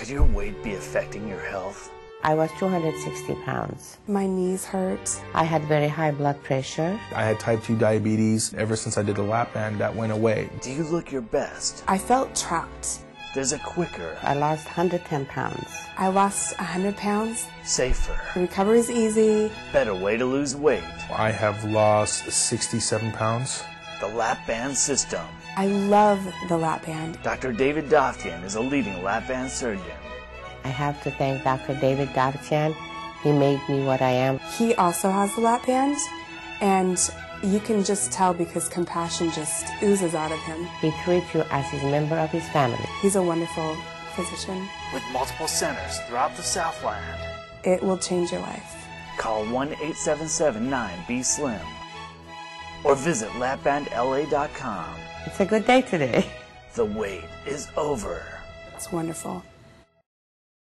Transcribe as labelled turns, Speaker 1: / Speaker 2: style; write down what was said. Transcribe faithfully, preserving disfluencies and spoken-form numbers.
Speaker 1: Could your weight be affecting your health?
Speaker 2: I was two hundred sixty pounds.
Speaker 3: My knees hurt.
Speaker 2: I had very high blood pressure.
Speaker 4: I had type two diabetes. Ever since I did the lap band, that went away.
Speaker 1: Do you look your best?
Speaker 3: I felt trapped.
Speaker 1: There's a quicker,
Speaker 2: I lost one hundred ten pounds.
Speaker 3: I lost one hundred pounds.
Speaker 1: safer,
Speaker 3: The recovery is easy.
Speaker 1: better way to lose weight.
Speaker 4: I have lost sixty-seven pounds.
Speaker 1: The lap band system.
Speaker 3: I love the lap band.
Speaker 1: Doctor David Davtyan is a leading lap band surgeon.
Speaker 2: I have to thank Doctor David Davtyan. He made me what I am.
Speaker 3: He also has the lap band, and you can just tell because compassion just oozes out of him.
Speaker 2: He treats you as his member of his family.
Speaker 3: He's a wonderful physician.
Speaker 1: With multiple centers throughout the Southland.
Speaker 3: It will change your life.
Speaker 1: Call one eight seven seven nine B slim or visit lap band L A dot com.
Speaker 2: It's a good day today.
Speaker 1: The wait is over.
Speaker 3: It's wonderful.